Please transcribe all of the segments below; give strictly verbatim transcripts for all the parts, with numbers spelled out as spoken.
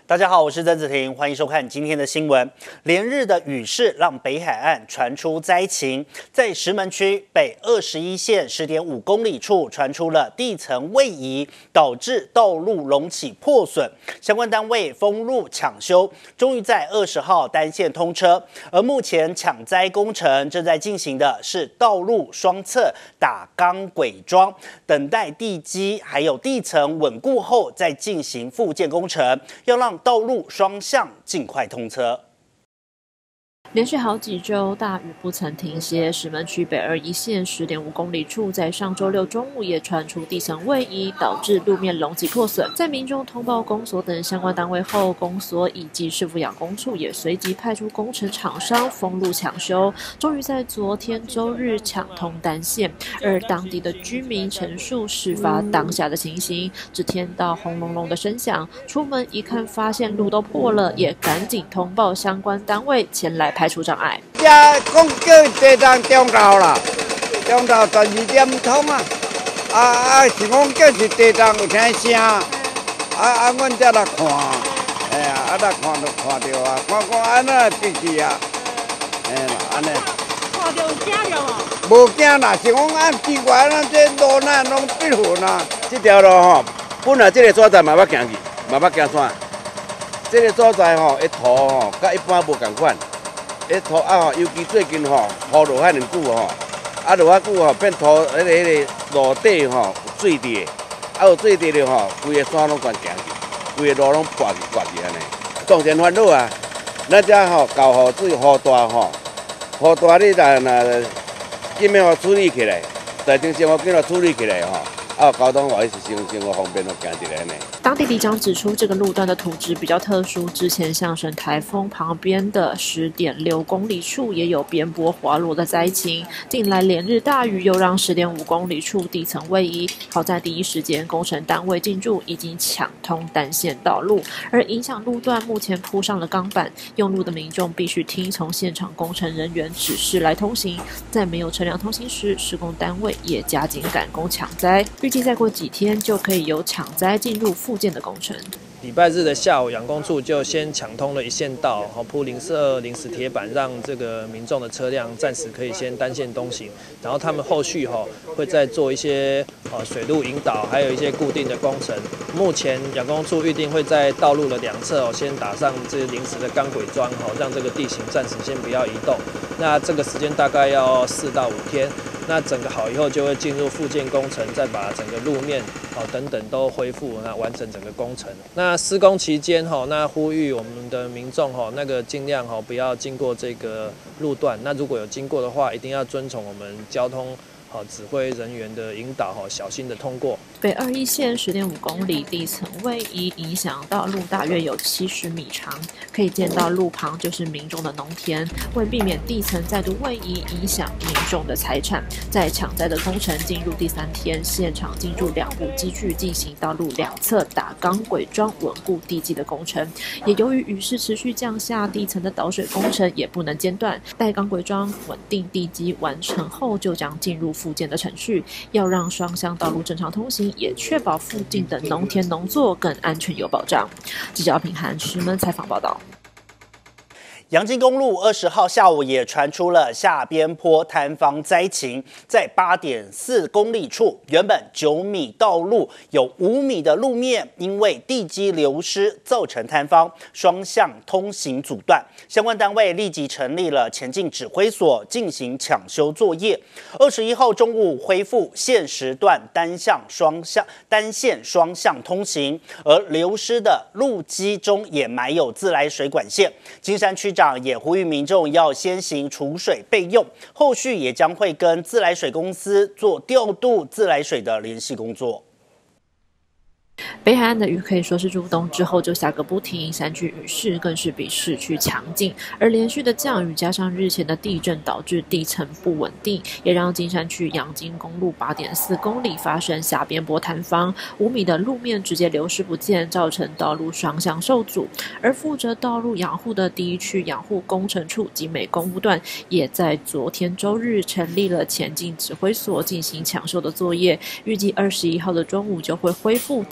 大家好，我是曾子婷，欢迎收看今天的新闻。连日的雨势让北海岸传出灾情，在石门区北二十一线十点五公里处传出了地层位移，导致道路隆起破损，相关单位封路抢修，终于在二十号单线通车。而目前抢灾工程正在进行的是道路双侧打钢轨桩，等待地基还有地层稳固后再进行复建工程，要让道路双向尽快通车。 连续好几周大雨不曾停歇，石门区北二一线十点五公里处，在上周六中午也传出地层位移，导致路面隆起破损。在民众通报公所等相关单位后，公所以及市府养工处也随即派出工程厂商封路抢修，终于在昨天周日抢通单线。而当地的居民陈述事发当下的情形，只听到轰隆隆的声响，出门一看发现路都破了，也赶紧通报相关单位前来排除障碍。 这讲叫地动中头啦，中头十二点通啊，啊啊是讲叫是地动有听声，啊啊，阮才来看，哎呀，啊来看就看到啊，看看安那进去啊，哎啦，安尼。看到有惊着无？无惊啦，是讲按奇怪，咱这路那拢闭混啊。这条路吼，本来这个所在嘛要行去，嘛要行山。这个所在吼，一土吼，甲一般无共款。迄土啊吼，尤其最近吼，雨落遐尼久吼，啊落遐久吼，变土迄个迄个路底吼有水滴，啊有水滴了吼，规个山拢全行去，规个路拢破去刮去安尼。当然烦恼啊，咱遮吼搞雨水雨大吼，雨大你若若紧要互处理起来，在正生活紧要处理起来吼。啊，交通话是生生活方便，都行一个呢。 当地里长指出，这个路段的土质比较特殊，之前象神台风旁边的十点六公里处也有边坡滑落的灾情。近来连日大雨又让十点五公里处地层位移，好在第一时间工程单位进驻，已经抢通单线道路。而影响路段目前铺上了钢板，用路的民众必须听从现场工程人员指示来通行。在没有车辆通行时，施工单位也加紧赶工抢灾。预计再过几天就可以由抢灾进入复建的工程。 礼拜日的下午，养工处就先抢通了一线道，铺零四二临时铁板，让这个民众的车辆暂时可以先单线东行。然后他们后续会再做一些水路引导，还有一些固定的工程。目前养工处预定会在道路的两侧先打上这临时的钢轨桩，让这个地形暂时先不要移动。那这个时间大概要四到五天。那整个好以后，就会进入复建工程，再把整个路面哦等等都恢复，那完成整个工程。那施工期间哈，那呼吁我们的民众哈，那个尽量哈不要经过这个路段。那如果有经过的话，一定要遵从我们交通好指挥人员的引导，哈，小心的通过。 北二一线十点五公里地层位移，影响道路大约有七十米长，可以见到路旁就是民众的农田。为避免地层再度位移，影响民众的财产，在抢灾的工程进入第三天，现场进驻两部机具进行道路两侧打钢轨桩稳固地基的工程。也由于雨势持续降下，地层的导水工程也不能间断。待钢轨桩稳定地基完成后，就将进入复建的程序，要让双向道路正常通行，也确保附近的农田农作更安全有保障。记者平涵石门采访报道。 阳金公路二十号下午也传出了下边坡坍方灾情，在八点四公里处，原本九米道路有五米的路面，因为地基流失造成坍方，双向通行阻断。相关单位立即成立了前进指挥所进行抢修作业。二十一号中午恢复现时段单向双向单线双向通行，而流失的路基中也埋有自来水管线。金山区长也呼吁民众要先行储水备用，后续也将会跟自来水公司做调度自来水的联系工作。 北海岸的雨可以说是入冬之后就下个不停，山区雨势更是比市区强劲，而连续的降雨加上日前的地震导致地层不稳定，也让金山区阳金公路 八点四公里发生下边坡坍方，五米的路面直接流失不见，造成道路双向受阻。而负责道路养护的第一区养护工程处及美公务段也在昨天周日成立了前进指挥所进行抢修的作业，预计二十一号的中午就会恢复单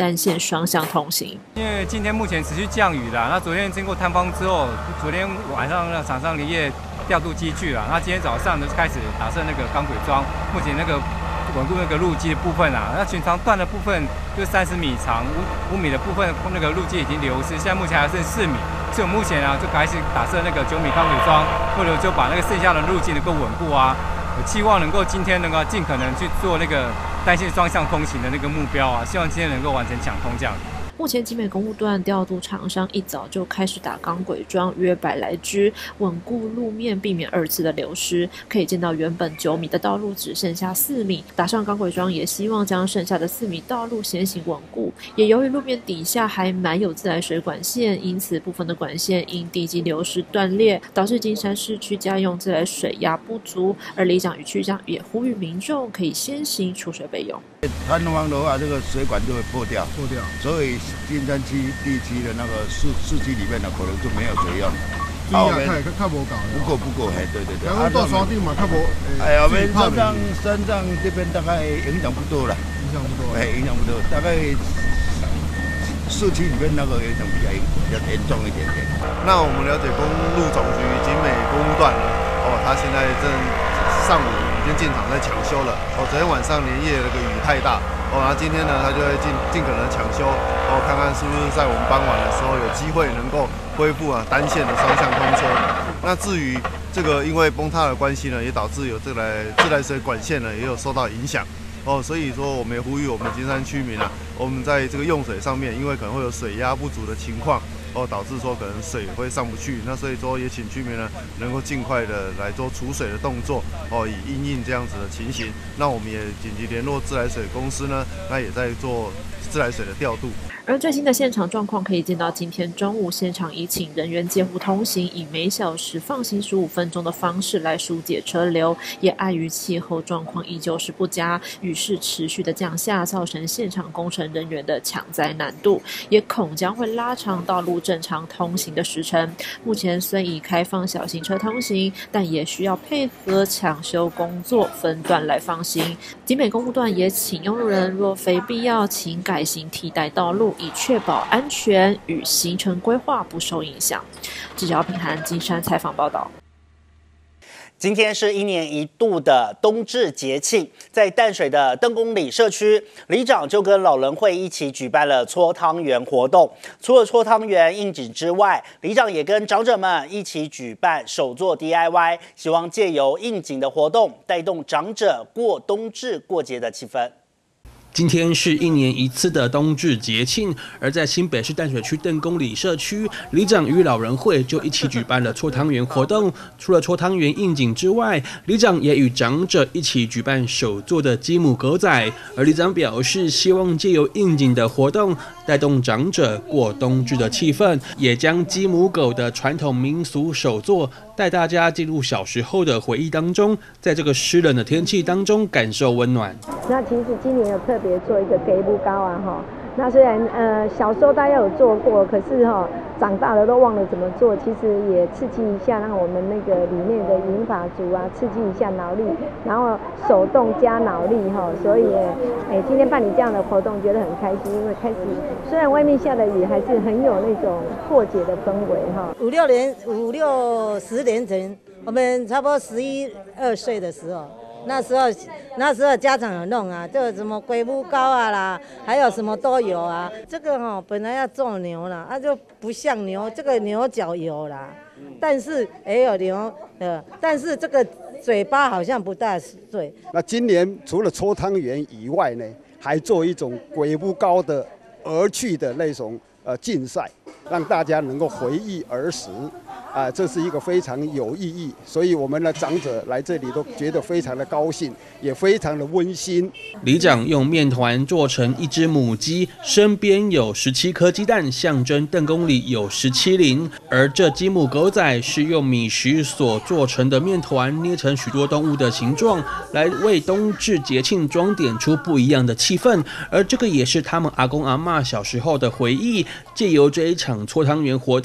单线双向通行。 因为今天目前持续降雨啦，那昨天经过探方之后，昨天晚上那厂商连夜调度机具啦，那今天早上呢开始打设那个钢轨桩，目前那个稳固那个路基的部分啊，那全长段的部分就三十米长，五五米的部分那个路基已经流失，现在目前还剩四米，所以我目前啊就开始打设那个九米钢轨桩，或者就把那个剩下的路基能够稳固啊。我期望能够今天能够尽可能去做那个单线双向通行的那个目标啊，希望今天能够完成抢通这样。 目前集美公路段调度厂商一早就开始打钢轨桩，约百来支，稳固路面，避免二次的流失。可以见到原本九米的道路只剩下四米，打上钢轨桩也希望将剩下的四米道路先行稳固。也由于路面底下还埋有自来水管线，因此部分的管线因地基流失断裂，导致金山市区家用自来水压不足。而里长与区长也呼吁民众可以先行储水备用。 坍方的话，这个水管就会破掉，破掉，所以金山区地区的那个市市区里面呢，可能就没有水用。 啊，我们较无够， 不够不够，哎，对对对。 然后到山顶嘛，较无。 哎呀，我们山上山上这边大概影响不多了， 影响不多。 哎，影响不多，大概市区里面那个影响比较比较严重一点点。 那我们了解公路总局景美公路段呢，哦，它现在正上午已经进场在抢修了。哦，昨天晚上连夜那个雨太大，哦，然后今天呢，它就会尽尽可能抢修，哦，看看是不是在我们傍晚的时候有机会能够恢复啊单线的双向通车。那至于这个因为崩塌的关系呢，也导致有这来自来水管线呢也有受到影响。哦，所以说我们也呼吁我们金山区民啊，我们在这个用水上面，因为可能会有水压不足的情况。哦，导致说可能水会上不去，那所以说也请居民呢能够尽快的来做储水的动作，哦，以因应这样子的情形。那我们也紧急联络自来水公司呢，那也在做自来水的调度。 而最新的现场状况可以见到，今天中午现场已请人员介护通行，以每小时放行十五分钟的方式来疏解车流，也碍于气候状况依旧是不佳，雨势持续的降下，造成现场工程人员的抢载难度，也恐将会拉长道路正常通行的时程。目前虽已开放小型车通行，但也需要配合抢修工作，分段来放行。集美公路段也请用路人若非必要，请改行替代道路，以确保安全与行程规划不受影响。记者姚品涵金山采访报道。 今天是一年一度的冬至节庆，在淡水的邓公里社区，里长就跟老人会一起举办了搓汤圆活动。除了搓汤圆应景之外，里长也跟长者们一起举办手作 D I Y， 希望借由应景的活动，带动长者过冬至过节的气氛。 今天是一年一次的冬至节庆，而在新北市淡水区邓公里社区，里长与老人会就一起举办了搓汤圆活动。除了搓汤圆应景之外，里长也与长者一起举办手做的鸡母狗仔。而里长表示，希望借由应景的活动，带动长者过冬至的气氛，也将鸡母狗的传统民俗手作带大家进入小时候的回忆当中，在这个湿冷的天气当中感受温暖。 那其实今年有特别做一个给布糕啊哈，那虽然呃小时候大家有做过，可是哈长大了都忘了怎么做，其实也刺激一下让我们那个里面的银发族啊刺激一下脑力，然后手动加脑力哈，所以哎今天办理这样的活动觉得很开心，因为开始虽然外面下的雨，还是很有那种过节的氛围哈。 五六年五六十年前，我们差不多十一二岁的时候。那时候，那时候家长有弄啊，就什么龟母糕啊啦，还有什么都有啊。这个哈、哦、本来要做牛啦，它、啊、就不像牛，这个牛角有啦，但是也有牛呃，但是这个嘴巴好像不大对。 那今年除了搓汤圆以外呢，还做一种龟母糕的儿趣的那种呃竞赛，让大家能够回忆儿时。啊，这是一个非常有意义，所以我们的长者来这里都觉得非常的高兴，也非常的温馨。 里长用面团做成一只母鸡，身边有十七颗鸡蛋，象征邓公里有十七龄。而这鸡母狗仔是用米食所做成的面团，捏成许多动物的形状，来为冬至节庆装点出不一样的气氛。而这个也是他们阿公阿嬷小时候的回忆。借由这一场搓汤圆活动，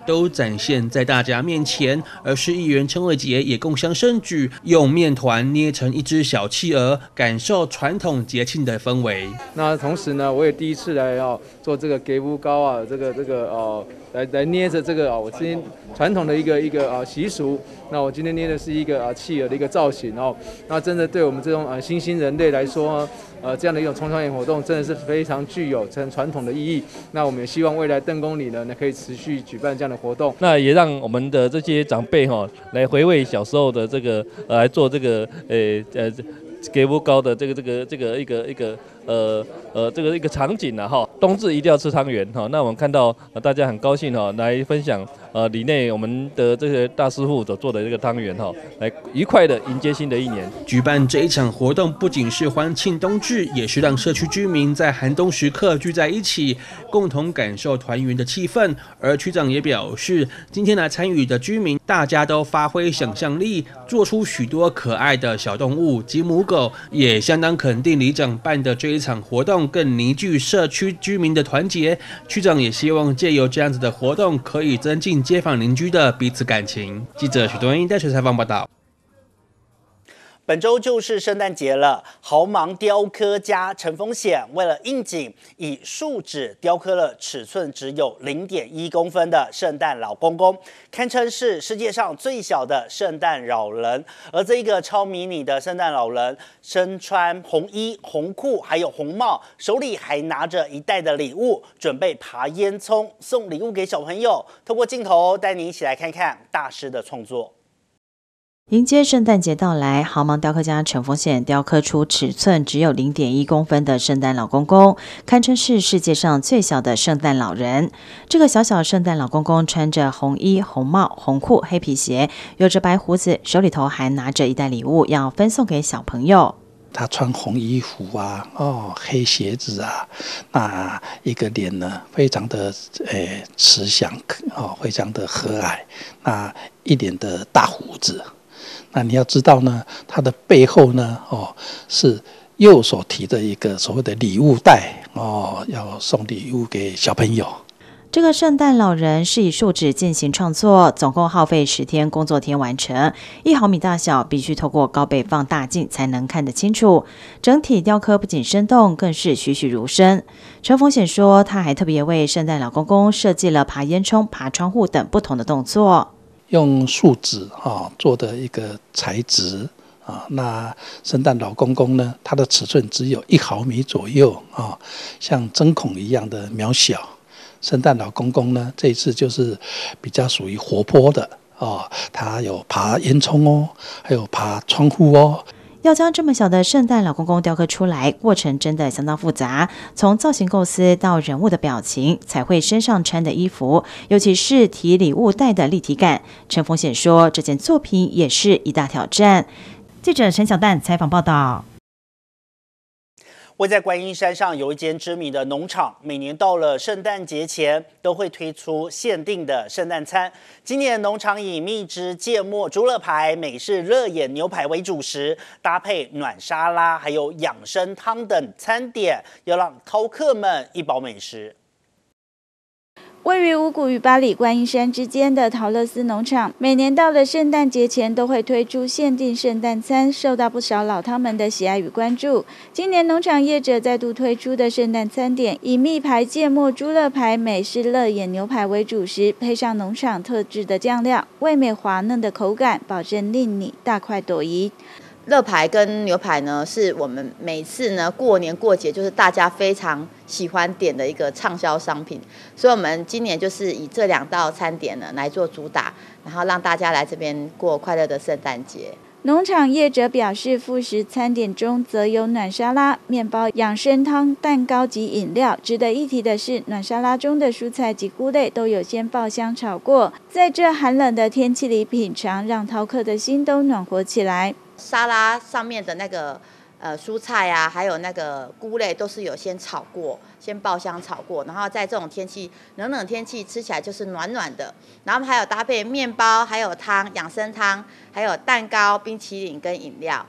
都展现在大家面前。而市议员陈伟杰也共襄盛举，用面团捏成一只小企鹅，感受传统节庆的氛围。 那同时呢，我也第一次来哦做这个给乌糕啊，这个这个哦。来来捏着这个啊，我今天传统的一个一个啊习俗。那我今天捏的是一个啊企鹅的一个造型哦。那真的对我们这种呃新兴人类来说，呃这样的一种冲团圆活动真的是非常具有很传统的意义。那我们也希望未来邓公里呢，可以持续举办这样的活动。 那也让我们的这些长辈哈、哦、来回味小时候的这个呃来做这个呃呃给乌糕的这个这个这个一个一个。呃呃，这个一个场景啊哈，冬至一定要吃汤圆哈。那我们看到、呃、大家很高兴哈，来分享呃里内我们的这些大师傅所做的这个汤圆哈，来愉快的迎接新的一年。 举办这一场活动，不仅是欢庆冬至，也是让社区居民在寒冬时刻聚在一起，共同感受团圆的气氛。而区长也表示，今天来参与的居民，大家都发挥想象力，做出许多可爱的小动物及母狗，也相当肯定里长办的这。这一场活动更凝聚社区居民的团结，区长也希望借由这样子的活动，可以增进街坊邻居的彼此感情。记者许多英带采访报道。 本周就是圣诞节了，豪芒雕刻家陈丰显为了应景，以树脂雕刻了尺寸只有 零点一公分的圣诞老公公，堪称是世界上最小的圣诞老人。而这一个超迷你的圣诞老人，身穿红衣、红裤，还有红帽，手里还拿着一袋的礼物，准备爬烟囱送礼物给小朋友。透过镜头带你一起来看看大师的创作。 迎接圣诞节到来，豪芒雕刻家陈丰显雕刻出尺寸只有 零点一公分的圣诞老公公，堪称是世界上最小的圣诞老人。这个小小圣诞老公公穿着红衣、红帽、红裤、黑皮鞋，有着白胡子，手里头还拿着一袋礼物，要分送给小朋友。 他穿红衣服啊，哦，黑鞋子啊，那一个脸呢，非常的诶慈祥哦，非常的和蔼，那一脸的大胡子。那你要知道呢，它的背后呢，哦，是右手提的一个所谓的礼物袋哦，要送礼物给小朋友。 这个圣诞老人是以树脂进行创作，总共耗费十天工作天完成，一毫米大小，必须透过高倍放大镜才能看得清楚。整体雕刻不仅生动，更是栩栩如生。陈丰显说，他还特别为圣诞老公公设计了爬烟囱、爬窗户等不同的动作。 用树脂啊做的一个材质啊，那圣诞老公公呢，它的尺寸只有一毫米左右啊，像针孔一样的渺小。圣诞老公公呢，这一次就是比较属于活泼的哦，他有爬烟囱哦，还有爬窗户哦。 要将这么小的圣诞老公公雕刻出来，过程真的相当复杂，从造型构思到人物的表情，彩绘身上穿的衣服，尤其是提礼物袋的立体感。陈丰显说，这件作品也是一大挑战。记者陈小蛋采访报道。 位在观音山上有一间知名的农场，每年到了圣诞节前都会推出限定的圣诞餐。今年农场以蜜汁芥末猪肋排、美式热眼牛排为主食，搭配暖沙拉还有养生汤等餐点，要让饕客们一饱美食。 位于五股与八里观音山之间的陶乐斯农场，每年到了圣诞节前都会推出限定圣诞餐，受到不少老饕们的喜爱与关注。今年农场业者再度推出的圣诞餐点，以蜜排、芥末猪肋排、美式热眼牛排为主食，配上农场特制的酱料，味美滑嫩的口感，保证令你大快朵颐。 热排跟牛排呢，是我们每次呢过年过节就是大家非常喜欢点的一个畅销商品，所以我们今年就是以这两道餐点呢来做主打，然后让大家来这边过快乐的圣诞节。 农场业者表示，副食餐点中则有暖沙拉、面包、养生汤、蛋糕及饮料。值得一提的是，暖沙拉中的蔬菜及菇类都有先爆香炒过，在这寒冷的天气里品尝，让饕客的心都暖和起来。 沙拉上面的那个呃蔬菜啊，还有那个菇类都是有先炒过，先爆香炒过，然后在这种天气冷冷天气吃起来就是暖暖的。然后还有搭配面包，还有汤、养生汤，还有蛋糕、冰淇淋跟饮料。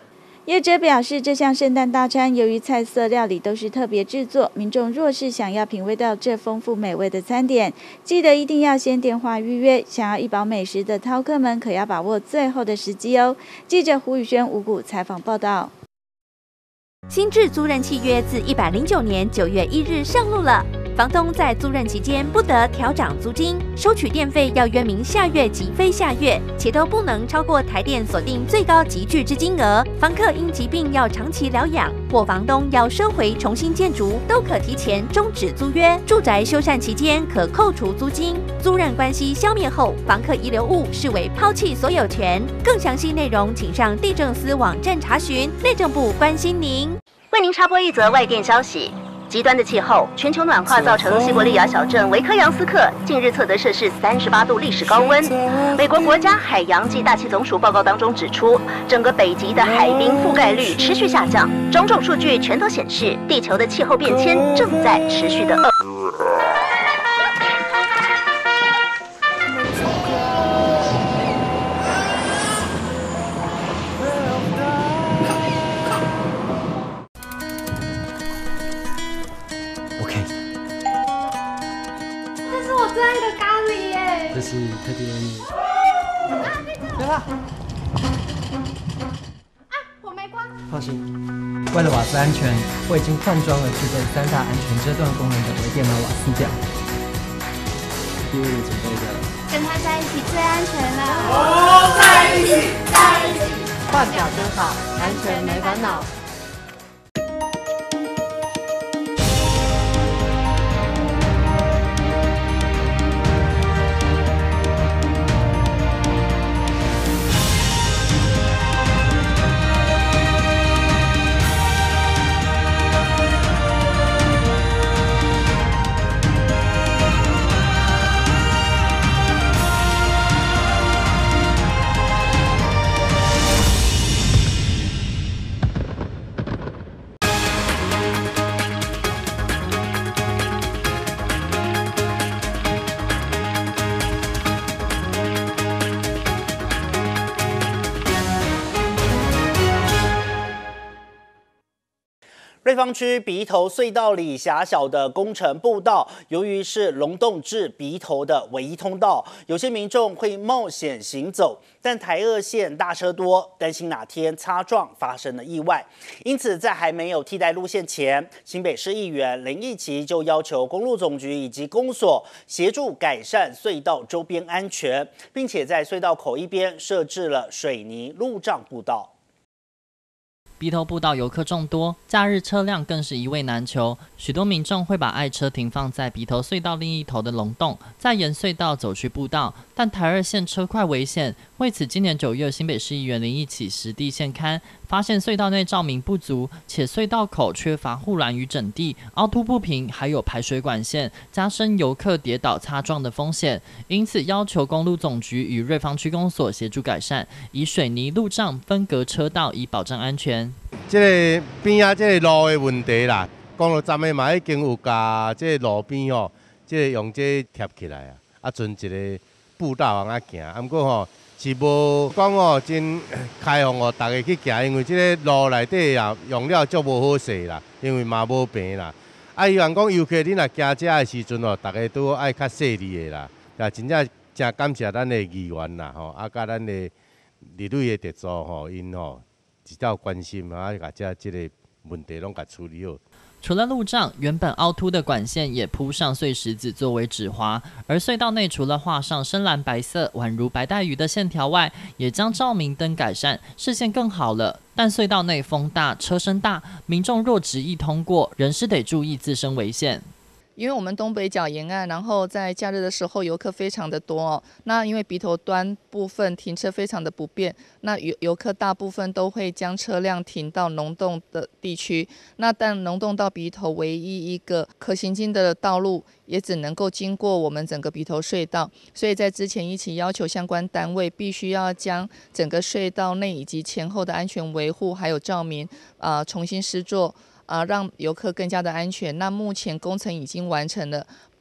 业者表示，这项圣诞大餐由于菜色料理都是特别制作，民众若是想要品味到这丰富美味的餐点，记得一定要先电话预约。想要一饱美食的饕客们可要把握最后的时机哦。记者胡宇轩五股采访报道。 新制租赁契约自一百零九年九月一日上路了。房东在租赁期间不得调涨租金，收取电费要约明下月及非下月，且都不能超过台电锁定最高集聚之金额。房客因疾病要长期疗养，或房东要收回重新建筑，都可提前终止租约。住宅修缮期间可扣除租金。租赁关系消灭后，房客遗留物视为抛弃所有权。更详细内容，请上地政司网站查询。内政部关心您。为您插播一则外电消息。极端的气候，全球暖化造成西伯利亚小镇维科扬斯克近日测得摄氏三十八度历史高温。美国国家海洋暨大气总署报告当中指出，整个北极的海冰覆盖率持续下降，种种数据全都显示，地球的气候变迁正在持续的恶。 这是特地为你。 对了。 啊，我没关。放心，为了瓦斯安全，我已经换装了具备三大安全遮断功能的微电脑瓦斯表。因为你准备的。 跟他在一起最安全了。 哦，在一起，在一起。 换表真好，安全没烦恼。 瑞芳区鼻头隧道里狭小的工程步道，由于是龙洞至鼻头的唯一通道，有些民众会冒险行走，但台二线大车多，担心哪天擦撞发生了意外。因此，在还没有替代路线前，新北市议员林义琪就要求公路总局以及公所协助改善隧道周边安全，并且在隧道口一边设置了水泥路障步道。 鼻头步道游客众多，假日车辆更是一位难求。许多民众会把爱车停放在鼻头隧道另一头的龙洞，再沿隧道走去步道。但台二线车快危险，为此今年九月，新北市议员林义琪实地现勘，发现隧道内照明不足，且隧道口缺乏护栏与整地，凹凸不平，还有排水管线，加深游客跌倒擦撞的风险。因此要求公路总局与瑞芳区公所协助改善，以水泥路障分隔车道，以保障安全。 这个边啊，这个路的问题啦，公路站的嘛已经有甲这个路边哦，这个用这贴起来啊，啊，存一个步道往啊行。啊，不过吼是无讲哦，真开放哦，大家去行，因为这个路内底啊用了足无好势啦，因为嘛无平啦。啊，希望讲游客你若行遮的时阵哦，大家都爱较细腻的啦。啊，真正真感谢咱的议员啦，吼，啊，甲咱的立委的特助吼，因吼。比较关心啊，把这这个问题拢给处理好。 除了路障，原本凹凸的管线也铺上碎石子作为止滑，而隧道内除了画上深蓝白色宛如白带鱼的线条外，也将照明灯改善，视线更好了。但隧道内风大、车身大，民众若执意通过，仍是得注意自身危险。 因为我们东北角沿岸，然后在假日的时候游客非常的多哦。那因为鼻头端部分停车非常的不便，那游游客大部分都会将车辆停到农洞的地区。那但农洞到鼻头唯一一个可行经的道路，也只能够经过我们整个鼻头隧道。所以在之前一起要求相关单位必须要将整个隧道内以及前后的安全维护还有照明啊、呃、重新施作。啊、呃，让游客更加的安全。那目前工程已经完成了，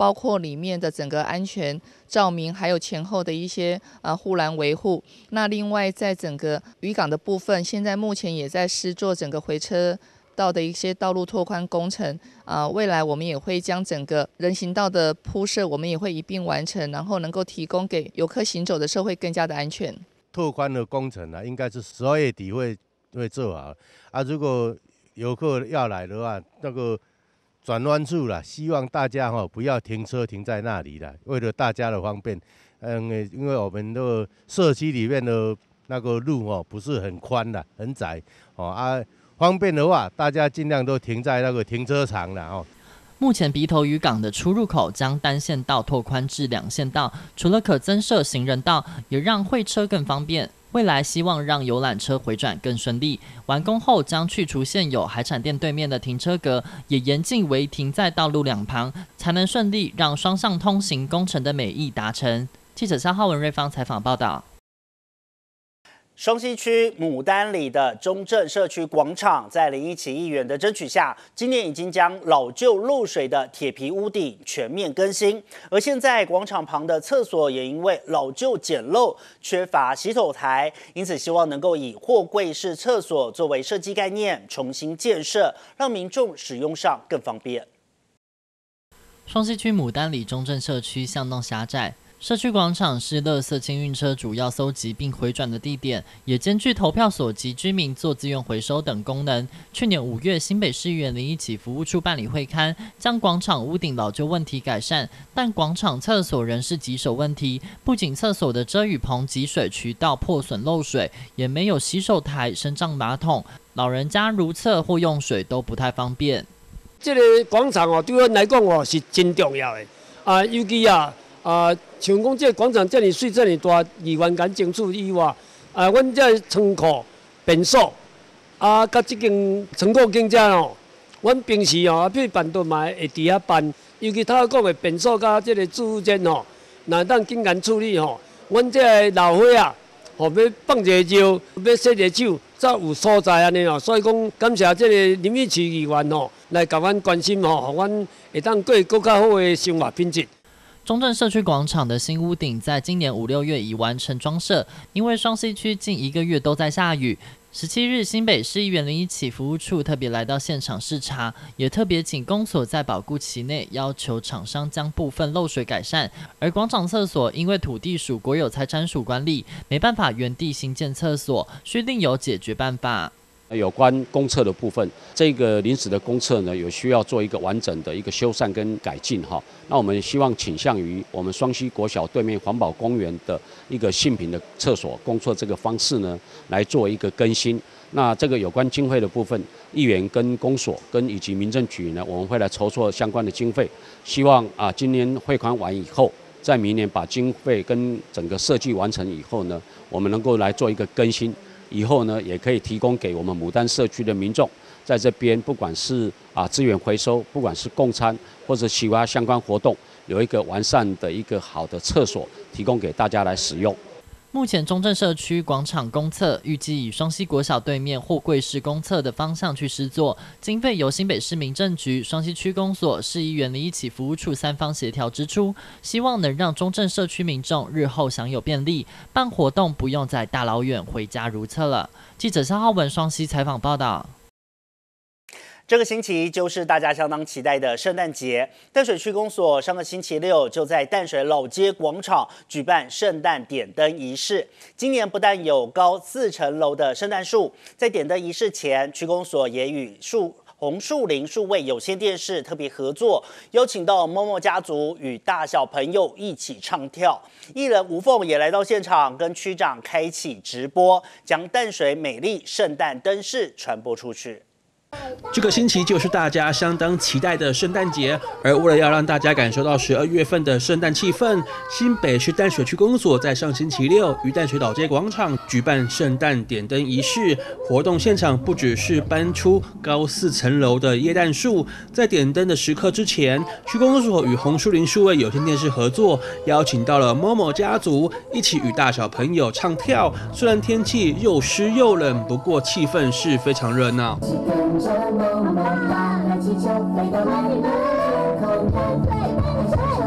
包括里面的整个安全照明，还有前后的一些呃护栏维护。那另外在整个渔港的部分，现在目前也在施作整个回车道的一些道路拓宽工程。啊、呃，未来我们也会将整个人行道的铺设，我们也会一并完成，然后能够提供给游客行走的时候会更加的安全。 拓宽的工程啊，应该是十二月底会会做好啊。如果游客要来的话，那个转弯处啦，希望大家哈、哦、不要停车停在那里啦，为了大家的方便。嗯，因为我们的社区里面的那个路哦不是很宽啦，很窄哦啊，方便的话，大家尽量都停在那个停车场啦哦。 目前鼻头渔港的出入口将单线道拓宽至两线道，除了可增设行人道，也让会车更方便。未来希望让游览车回转更顺利。完工后将去除现有海产店对面的停车格，也严禁违停在道路两旁，才能顺利让双向通行工程的美意达成。记者肖浩文、瑞芳采访报道。 双溪区牡丹里的中正社区广场，在林义奇议员的争取下，今年已经将老旧漏水的铁皮屋顶全面更新。而现在广场旁的厕所也因为老旧简陋，缺乏洗手台，因此希望能够以货柜式厕所作为设计概念，重新建设，让民众使用上更方便。 双溪区牡丹里中正社区巷弄狭窄。社区广场是垃圾清运车主要搜集并回转的地点，也兼具投票所及居民做自愿回收等功能。去年五月，新北市议员林义奇服务处办理会勘，将广场屋顶老旧问题改善，但广场厕所仍是棘手问题。不仅厕所的遮雨棚集水渠道破损漏水，也没有洗手台、升降马桶，老人家如厕或用水都不太方便。 这个广场哦，对阮来讲哦是真重要的啊，尤其啊。啊，像讲这个广场这么水、这么大，议员敢争取以外，啊，阮这仓库、便所，啊，甲这间仓库间遮哦，阮平时哦，比如办桌嘛会伫遐办，尤其头讲的便所甲这个储物间哦，若当紧赶处理吼，阮这个老伙啊，吼要放一个尿，要洗一个手，才有所在安尼哦。所以讲，感谢这个林义奇议员吼，来甲阮关心吼，互阮会当过更较好的生活品质。 中正社区广场的新屋顶在今年五六月已完成装设，因为双溪区近一个月都在下雨。十七日，新北市议员林义奇服务处特别来到现场视察，也特别请公所在保固期内要求厂商将部分漏水改善。而广场厕所因为土地属国有财产署管理，没办法原地新建厕所，需另有解决办法。 有关公厕的部分，这个临时的公厕呢，有需要做一个完整的一个修缮跟改进哈。那我们希望倾向于我们双溪国小对面环保公园的一个新品的厕所公厕这个方式呢，来做一个更新。那这个有关经费的部分，议员跟公所跟以及民政局呢，我们会来筹措相关的经费，希望啊今年汇款完以后，在明年把经费跟整个设计完成以后呢，我们能够来做一个更新。以后呢，也可以提供给我们牡丹社区的民众，在这边不管是啊资源回收，不管是供餐或者其他相关活动，有一个完善的一个好的厕所，提供给大家来使用。 目前中正社区广场公厕预计以双溪国小对面货柜式公厕的方向去施作，经费由新北市民政局、双溪区公所、市议员林义奇服务处三方协调支出，希望能让中正社区民众日后享有便利，办活动不用再大老远回家如厕了。记者肖浩文双溪采访报道。 这个星期就是大家相当期待的圣诞节。淡水区公所上个星期六就在淡水老街广场举办圣诞点灯仪式。今年不但有高四层楼的圣诞树，在点灯仪式前，区公所也与树红树林数位有线电视特别合作，邀请到某某家族与大小朋友一起唱跳。艺人吴凤也来到现场，跟区长开启直播，将淡水美丽圣诞灯饰传播出去。 这个星期就是大家相当期待的圣诞节，而为了要让大家感受到十二月份的圣诞气氛，新北市淡水区公所在上星期六于淡水老街广场举办圣诞点灯仪式。活动现场不只是搬出高四层楼的耶诞树，在点灯的时刻之前，区公所与红树林数位有线电视合作，邀请到了某某家族一起与大小朋友唱跳。虽然天气又湿又冷，不过气氛是非常热闹。 着某某大热气球飞到哪里呢？空看对，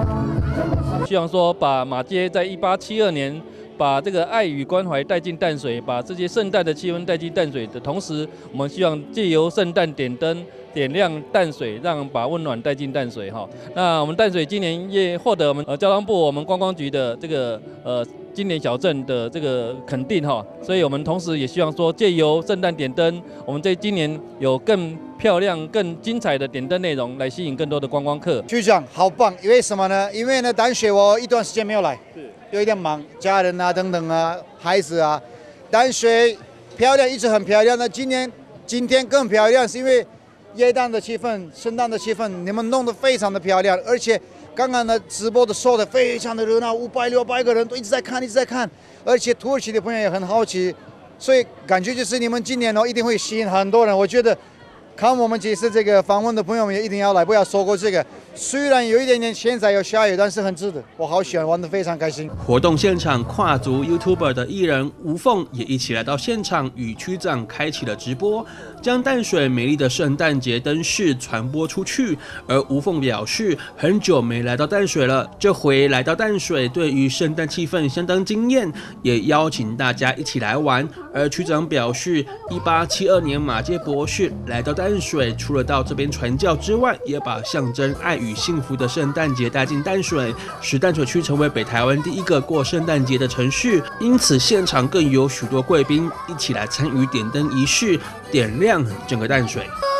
希望说把马街在一八七二年把这个爱与关怀带进淡水，把这些圣诞的气氛带进淡水的同时，我们希望借由圣诞点灯。点亮淡水，让把温暖带进淡水哈。那我们淡水今年也获得我们呃交通部、我们观光局的这个呃经典小镇的这个肯定哈。所以我们同时也希望说，借由圣诞点灯，我们在今年有更漂亮、更精彩的点灯内容，来吸引更多的观光客。 局长好棒，因为什么呢？因为呢淡水我一段时间没有来，有一点忙，家人啊等等啊，孩子啊，淡水漂亮，一直很漂亮。那今年今天更漂亮，是因为。耶诞的气氛，圣诞的气氛，你们弄得非常的漂亮，而且刚刚呢直播的时候的非常的热闹，五百六百个人都一直在看，一直在看，而且土耳其的朋友也很好奇，所以感觉就是你们今年哦一定会吸引很多人。我觉得看我们这次这个访问的朋友们也一定要来，不要错过这个。虽然有一点点现在有下雨，但是很值得，我好喜欢，玩得非常开心。 活动现场，跨足 YouTuber 的艺人吴凤也一起来到现场，与区长开启了直播，将淡水美丽的圣诞节灯饰传播出去。而吴凤表示，很久没来到淡水了，这回来到淡水，对于圣诞气氛相当惊艳，也邀请大家一起来玩。而区长表示，一八七二年马偕博士来到淡水，除了到这边传教之外，也把象征爱与幸福的圣诞节带进淡水，使淡水区成为北台湾第一个过圣诞节的城市。因此，现场更有许多贵宾一起来参与点灯仪式，点亮整个淡水。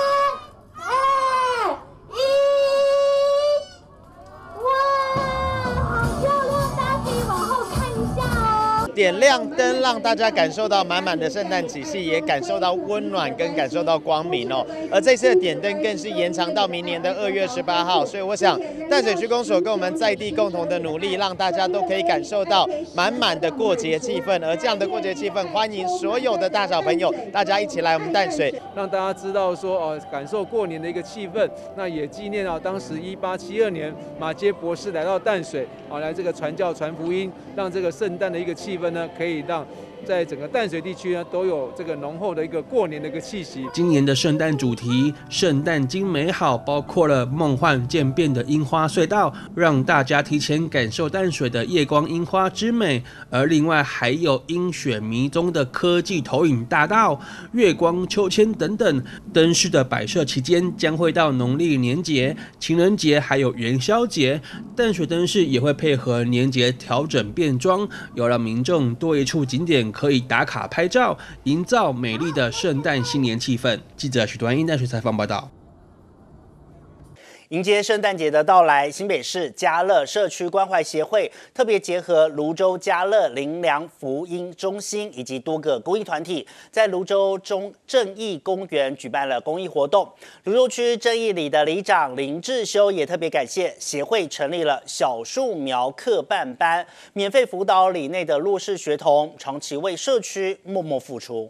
点亮灯，让大家感受到满满的圣诞气息，也感受到温暖跟感受到光明哦。而这次的点灯更是延长到明年的二月十八号，所以我想淡水区公所跟我们在地共同的努力，让大家都可以感受到满满的过节气氛。而这样的过节气氛，欢迎所有的大小朋友，大家一起来我们淡水， 让大家知道说哦，感受过年的一个气氛。那也纪念啊，当时一八七二年马偕博士来到淡水，啊，来这个传教传福音，让这个圣诞的一个气氛呢，可以让在整个淡水地区呢都有这个浓厚的一个过年的一个气息。 今年的圣诞主题“圣诞金美好”，包括了梦幻渐变的樱花隧道，让大家提前感受淡水的夜光樱花之美；而另外还有阴雪迷踪的科技投影大道、月光秋千等等。灯饰的摆设期间将会到农历年节、情人节还有元宵节，淡水灯饰也会配合年节调整变装，有让民众多一处景点可以打卡拍照，营造美丽的圣诞新年气氛。记者许端英淡水采访报道。 迎接圣诞节的到来，新北市嘉乐社区关怀协会特别结合泸州嘉乐灵粮福音中心以及多个公益团体，在泸州中正义公园举办了公益活动。泸州区正义里的里长林志修也特别感谢协会成立了小树苗课办班，免费辅导里内的弱势学童，长期为社区默默付出。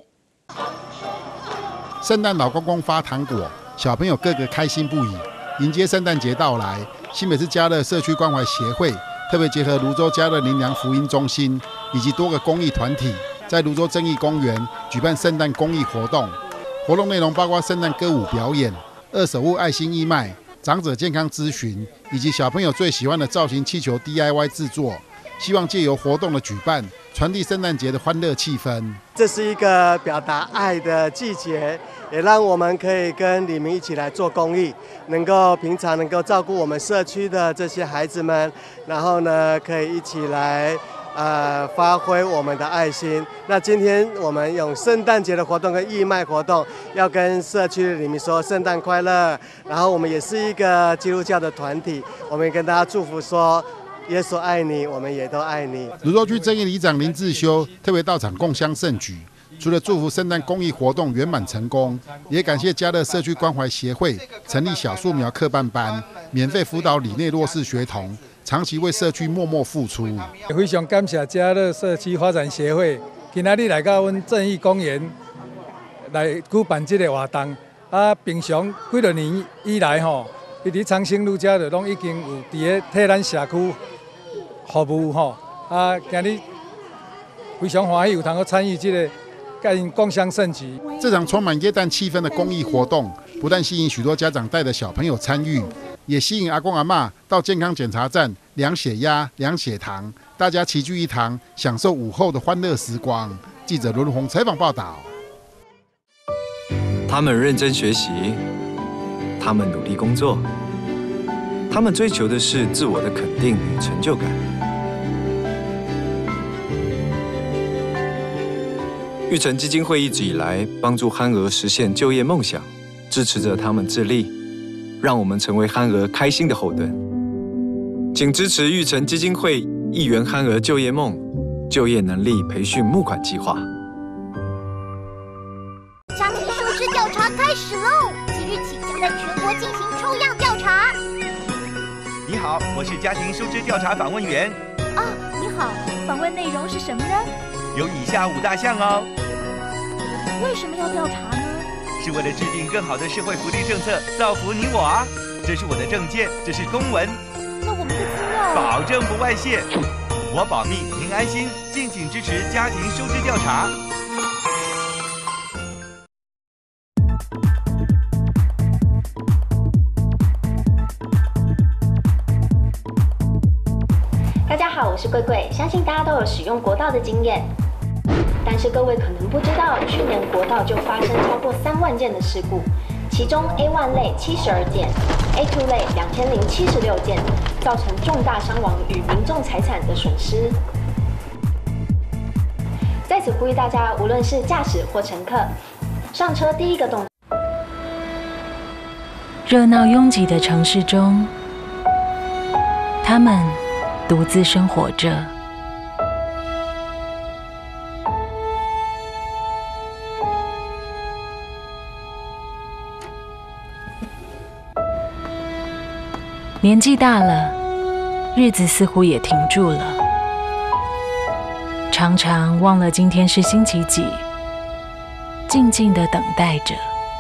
圣诞老公公发糖果，小朋友个个开心不已。迎接圣诞节到来，新北市嘉乐社区关怀协会特别结合泸州嘉乐灵粮福音中心以及多个公益团体，在泸州正义公园举办圣诞公益活动。活动内容包括圣诞歌舞表演、二手物爱心义卖、长者健康咨询，以及小朋友最喜欢的造型气球 D I Y 制作。希望借由活动的举办，传递圣诞节的欢乐气氛。 这是一个表达爱的季节，也让我们可以跟里民一起来做公益，能够平常能够照顾我们社区的这些孩子们，然后呢，可以一起来呃发挥我们的爱心。那今天我们用圣诞节的活动跟义卖活动，要跟社区的里民说圣诞快乐。然后我们也是一个基督教的团体，我们也跟大家祝福说。耶稣爱你，我们也都爱你。 泸州区正义里长林志修特别到场共襄盛举，除了祝福圣诞公益活动圆满成功，也感谢嘉乐社区关怀协会成立小树苗课办班，免费辅导里内弱势学童，长期为社区默默付出。 非常感谢嘉乐社区发展协会，今仔日来到阮正义公园来举办这个活动。啊，平常几多年以来吼，伊伫长兴路遮就拢已经有伫咧替咱社区服务吼，啊，今日非常欢喜有通去参与这个跟因共襄盛举。 这场充满耶诞气氛的公益活动，不但吸引许多家长带着小朋友参与， 也吸引阿公阿嬷到健康检查站量血压、量血糖，大家齐聚一堂，享受午后的欢乐时光。记者伦宏采访报道。 他们认真学习，他们努力工作，他们追求的是自我的肯定与成就感。育成基金会一直以来帮助憨儿实现就业梦想，支持着他们自立，让我们成为憨儿开心的后盾。请支持育成基金会一元憨儿就业梦就业能力培训募款计划。 家庭收支调查开始喽！即日起将在全国进行抽样调查。 你好，我是家庭收支调查访问员。 啊，你好，访问内容是什么呢？ 有以下五大项哦。 为什么要调查呢？ 是为了制定更好的社会福利政策，造福你我啊！这是我的证件，这是公文。 那我们的资料保证不外泄，我保密，您安心。敬请支持家庭收支调查。 大家好，我是桂桂，相信大家都有使用国道的经验。但是各位可能不知道，去年国道就发生超过三万件的事故，其中 A 一 类七十二件 ，A 二 类两千零七十六件，造成重大伤亡与民众财产的损失。在此呼吁大家，无论是驾驶或乘客，上车第一个动作。 热闹拥挤的城市中，他们独自生活着。年纪大了，日子似乎也停住了，常常忘了今天是星期几，静静地等待着。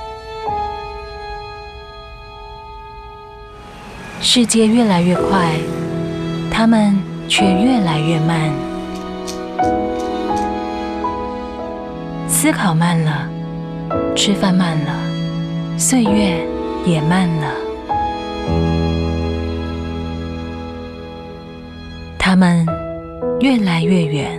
世界越来越快，他们却越来越慢。思考慢了，吃饭慢了，岁月也慢了。他们越来越远。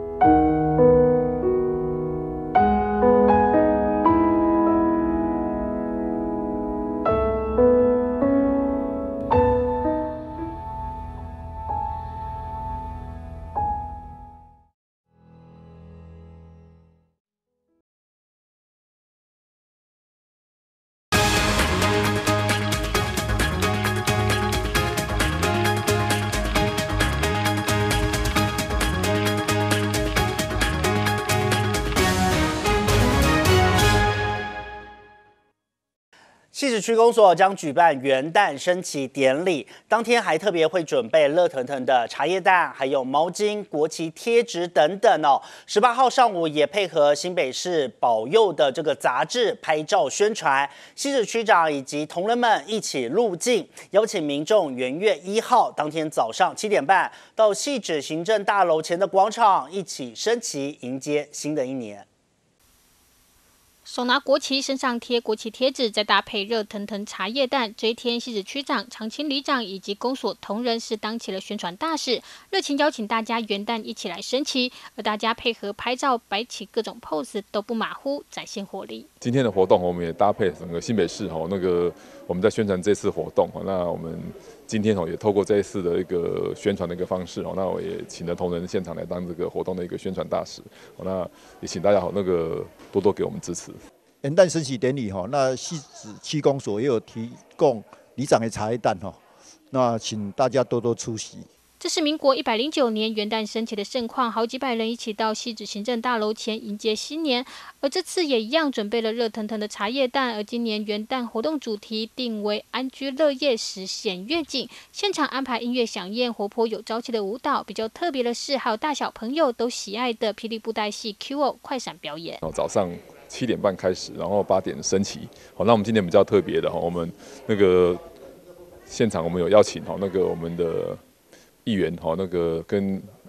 汐止区公所将举办元旦升旗典礼，当天还特别会准备热腾腾的茶叶蛋，还有毛巾、国旗贴纸等等哦。十八号上午也配合新北市保佑的这个杂志拍照宣传，汐止区长以及同仁们一起入境，邀请民众元月一号当天早上七点半到汐止行政大楼前的广场一起升旗，迎接新的一年。 手拿国旗，身上贴国旗贴纸，再搭配热腾腾茶叶蛋，这一天，汐止区长、常青里长以及公所同仁是当起了宣传大使，热情邀请大家元旦一起来升旗，而大家配合拍照，摆起各种 pose 都不马虎，展现活力。 今天的活动，我们也搭配整个新北市哈，那个我们在宣传这次活动，那我们今天哦也透过这一次的一个宣传的一个方式哦，那我也请了同仁现场来当这个活动的一个宣传大使，那也请大家好那个多多给我们支持。 元旦升旗典礼哈，那汐止区公所也有提供里长的茶叶蛋哈，那请大家多多出席。 这是民国一百零九年元旦升旗的盛况，好几百人一起到汐止行政大楼前迎接新年。而这次也一样准备了热腾腾的茶叶蛋，而今年元旦活动主题定为安居乐业实现愿景，现场安排音乐响宴、活泼有朝气的舞蹈。比较特别的是，还有大小朋友都喜爱的霹雳布袋戏 Q O 快闪表演。 早上七点半开始，然后八点升旗。好，那我们今年比较特别的哈，我们那个现场我们有邀请哈那个我们的议员哈，那个跟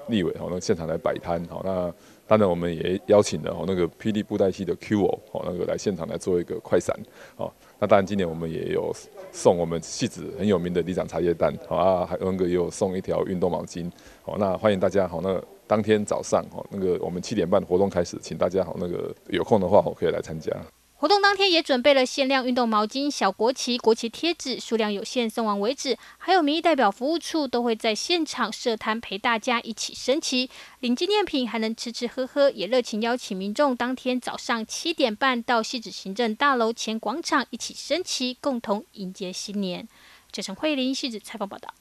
立委哦，那个现场来摆摊好，那当然我们也邀请了哦那个霹雳布袋戏的 Q O 哦那个来现场来做一个快闪哦。那当然今年我们也有送我们戏子很有名的里长茶叶蛋好啊，还有那个也有送一条运动毛巾好，那欢迎大家好，那当天早上哦那个我们七点半活动开始，请大家好那个有空的话我可以来参加。 活动当天也准备了限量运动毛巾、小国旗、国旗贴纸，数量有限，送完为止。还有民意代表服务处都会在现场设摊陪大家一起升旗，领纪念品还能吃吃喝喝，也热情邀请民众当天早上七点半到汐止行政大楼前广场一起升旗，共同迎接新年。这陈慧玲汐止采访报道。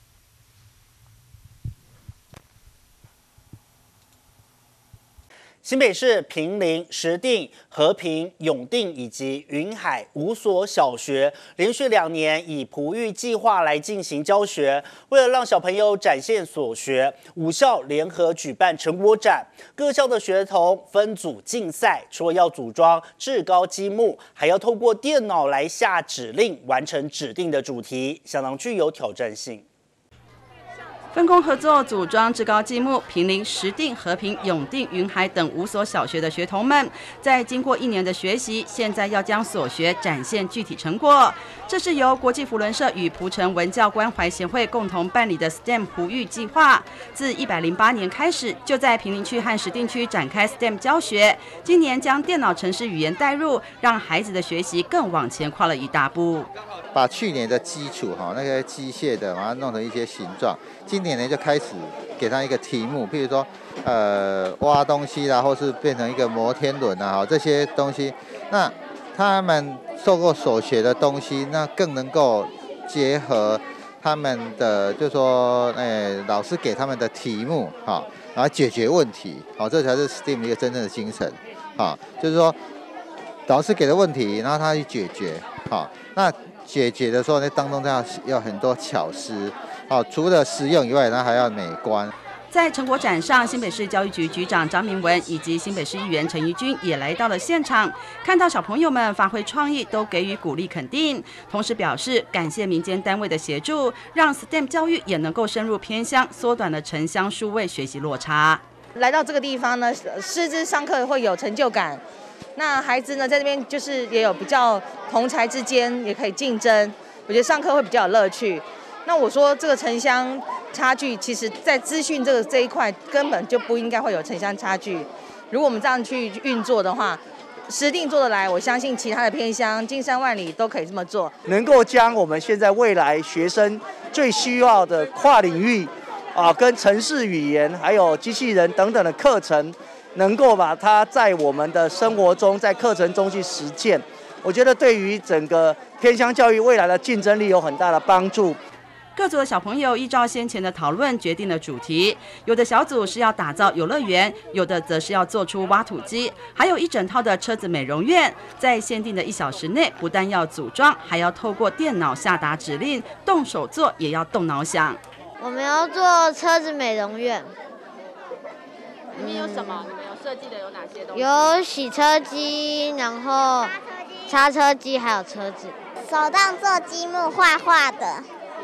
新北市坪林、石碇、和平、永定以及云海五所小学连续两年以璞玉计划来进行教学。为了让小朋友展现所学，五校联合举办成果展，各校的学童分组竞赛，除了要组装制高积木，还要透过电脑来下指令，完成指定的主题，相当具有挑战性。 分工合作组装制高积木，坪林、石碇、和平、永定、云海等五所小学的学童们，在经过一年的学习，现在要将所学展现具体成果。这是由国际扶轮社与蒲城文教关怀协会共同办理的 S T E M 璞玉计划，自一百零八年开始，就在坪林区和石碇区展开 S T E M 教学。今年将电脑程式语言带入，让孩子的学习更往前跨了一大步。 把去年的基础哈那个机械的，把它弄成一些形状。今年呢就开始给他一个题目，譬如说呃挖东西啦，或是变成一个摩天轮啊，这些东西。那他们受过所学的东西，那更能够结合他们的，就是说，哎，老师给他们的题目哈，然后解决问题，好，这才是 S T E M 一个真正的精神，啊，就是说老师给的问题，然后他去解决，好，那解决的时候呢，当中要要很多巧思。好，除了实用以外，它还要美观。 在成果展上，新北市教育局局长张明文以及新北市议员陈怡君也来到了现场，看到小朋友们发挥创意，都给予鼓励肯定，同时表示感谢民间单位的协助，让 S T E M 教育也能够深入偏乡，缩短了城乡数位学习落差。 来到这个地方呢，师资上课会有成就感，那孩子呢在这边就是也有比较同才之间也可以竞争，我觉得上课会比较有乐趣。那我说这个城乡差距，其实在资讯这个这一块根本就不应该会有城乡差距。如果我们这样去运作的话，石碇做得来，我相信其他的偏乡金山万里都可以这么做。 能够将我们现在未来学生最需要的跨领域啊，跟程式语言还有机器人等等的课程，能够把它在我们的生活中，在课程中去实践，我觉得对于整个偏乡教育未来的竞争力有很大的帮助。 各组的小朋友依照先前的讨论决定了主题，有的小组是要打造游乐园，有的则是要做出挖土机，还有一整套的车子美容院。在限定的一小时内，不但要组装，还要透过电脑下达指令，动手做也要动脑想。 我们要做车子美容院， 里面有什么？你们有设计的有哪些东西？ 有洗车机，然后擦车机，还有车子。 手动做积木画画的。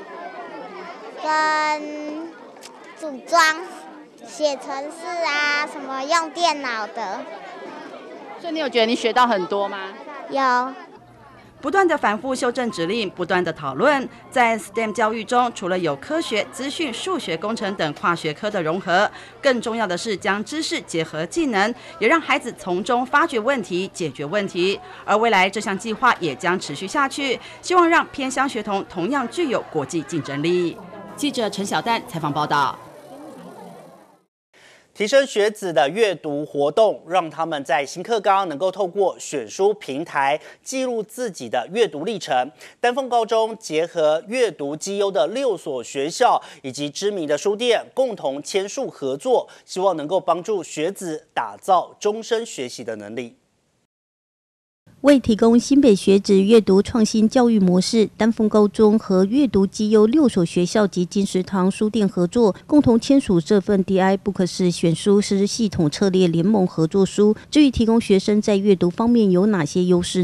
跟组装、写程式啊，什么用电脑的。 所以你有觉得你学到很多吗？ 有。 不断的反复修正指令，不断的讨论，在 S T E M 教育中，除了有科学、资讯、数学、工程等跨学科的融合，更重要的是将知识结合技能，也让孩子从中发掘问题、解决问题。而未来这项计划也将持续下去，希望让偏乡学童同样具有国际竞争力。记者陈小丹采访报道。 提升学子的阅读活动，让他们在新课纲能够透过选书平台记录自己的阅读历程。丹凤高中结合阅读绩优的六所学校以及知名的书店，共同签署合作，希望能够帮助学子打造终身学习的能力。 为提供新北学子阅读创新教育模式，丹凤高中和阅读绩优六所学校及金石堂书店合作，共同签署这份 D I Book 式选书是系统策略联盟合作书。至于提供学生在阅读方面有哪些优势呢？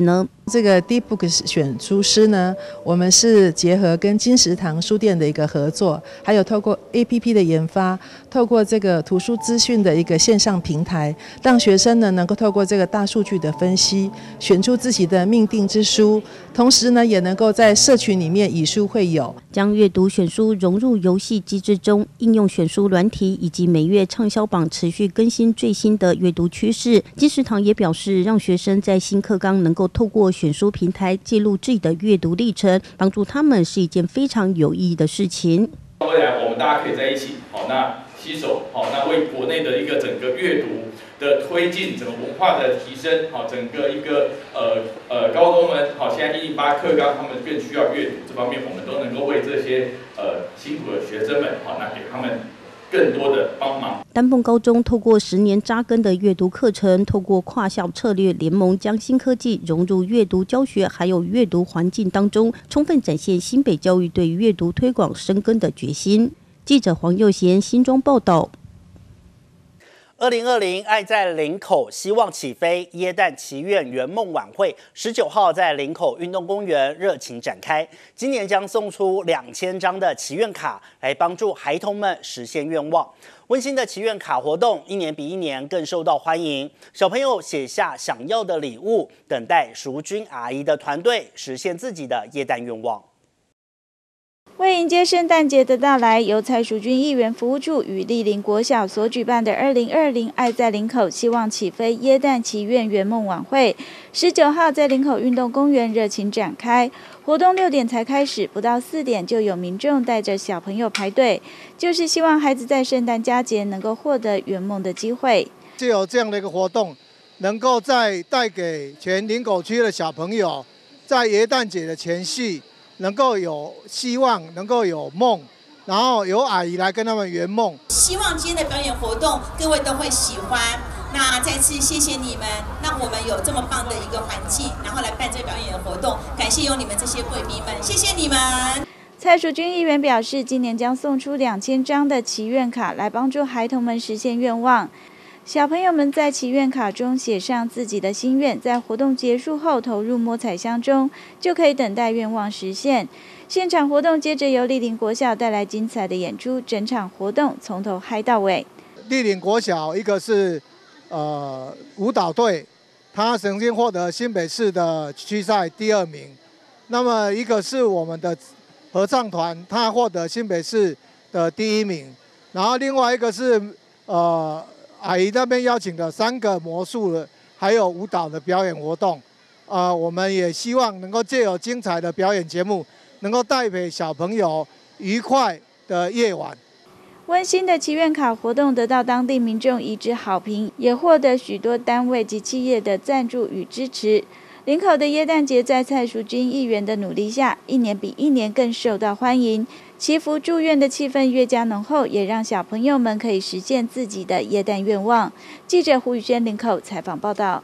这个 D Book 选书师呢，我们是结合跟金石堂书店的一个合作，还有透过 A P P 的研发，透过这个图书资讯的一个线上平台，让学生呢能够透过这个大数据的分析，选出自己的命定之书，同时呢也能够在社群里面以书会友， 将阅读选书融入游戏机制中，应用选书软体以及每月畅销榜持续更新最新的阅读趋势。金石堂也表示，让学生在新课纲能够透过选书平台记录自己的阅读历程，帮助他们是一件非常有意义的事情。 未来我们大家可以在一起，好，那携手，好，那为国内的一个整个阅读的推进，整个文化的提升，好，整个一个呃呃高中们，好，现在一零八课纲他们更需要阅读这方面，我们都能够为这些呃辛苦的学生们，好，那给他们更多的帮忙。 丹凤高中透过十年扎根的阅读课程，透过跨校策略联盟，将新科技融入阅读教学还有阅读环境当中，充分展现新北教育对阅读推广深耕的决心。记者黄佑贤新庄报道。 二零二零爱在林口希望起飞耶诞祈愿圆梦晚会十九号在林口运动公园热情展开，今年将送出两千张的祈愿卡，来帮助孩童们实现愿望。温馨的祈愿卡活动一年比一年更受到欢迎，小朋友写下想要的礼物，等待淑君阿姨的团队实现自己的耶诞愿望。 为迎接圣诞节的到来，由蔡淑君议员服务处与莅临国小所举办的二零二零爱在林口希望起飞耶诞祈愿圆梦晚会，十九号在林口运动公园热情展开。活动六点才开始，不到四点就有民众带着小朋友排队，就是希望孩子在圣诞佳节能够获得圆梦的机会。 就有这样的一个活动，能够再带给全林口区的小朋友，在耶诞节的前夕，能够有希望，能够有梦，然后由阿姨来跟他们圆梦。 希望今天的表演活动各位都会喜欢。那再次谢谢你们，让我们有这么棒的一个环境，然后来办这表演的活动。感谢有你们这些贵宾们，谢谢你们。 蔡淑君议员表示，今年将送出两千张的祈愿卡，来帮助孩童们实现愿望。小朋友们在祈愿卡中写上自己的心愿，在活动结束后投入摸彩箱中，就可以等待愿望实现。现场活动接着由莅临国小带来精彩的演出，整场活动从头嗨到尾。 莅临国小一个是呃舞蹈队，他曾经获得新北市的区赛第二名。那么一个是我们的合唱团，他获得新北市的第一名。然后另外一个是呃。阿姨那边邀请的三个魔术的，还有舞蹈的表演活动，呃，我们也希望能够借由精彩的表演节目，能够带给小朋友愉快的夜晚。 温馨的祈愿卡活动得到当地民众一致好评，也获得许多单位及企业的赞助与支持。林口的耶诞节在蔡淑君议员的努力下，一年比一年更受到欢迎。祈福祝愿的气氛越加浓厚，也让小朋友们可以实现自己的耶诞愿望。记者胡宇轩林口采访报道。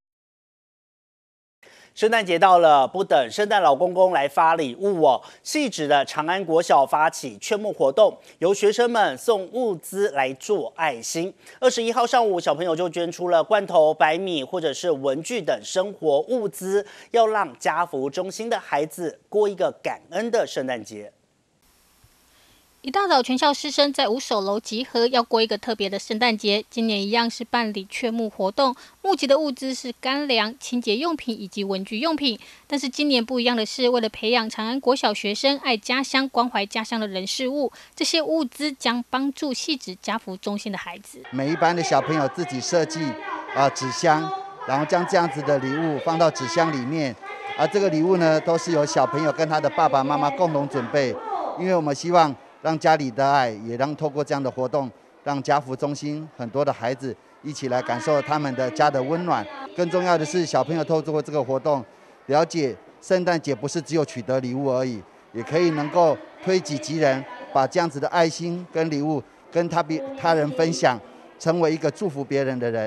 圣诞节到了，不等圣诞老公公来发礼物哦，汐止的长安国小发起劝募活动，由学生们送物资来做爱心。二十一号上午，小朋友就捐出了罐头、白米或者是文具等生活物资，要让家福中心的孩子过一个感恩的圣诞节。 一大早，全校师生在五手楼集合，要过一个特别的圣诞节。今年一样是办理劝募活动，募集的物资是干粮、清洁用品以及文具用品。但是今年不一样的是，为了培养长安国小学生爱家乡、关怀家乡的人事物，这些物资将帮助汐止家福中心的孩子。 每一班的小朋友自己设计啊纸箱，然后将这样子的礼物放到纸箱里面。而这个礼物呢，都是由小朋友跟他的爸爸妈妈共同准备，因为我们希望让家里的爱，也让透过这样的活动，让家福中心很多的孩子一起来感受他们的家的温暖。更重要的是，小朋友透过这个活动，了解圣诞节不是只有取得礼物而已，也可以能够推己及人，把这样子的爱心跟礼物跟他别他人分享，成为一个祝福别人的人。